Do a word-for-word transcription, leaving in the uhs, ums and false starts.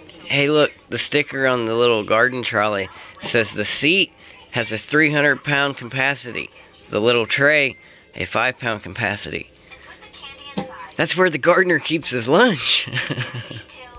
Hey, look, the sticker on the little garden trolley says the seat has a three hundred pound capacity. The little tray, a five pound capacity. That's where the gardener keeps his lunch.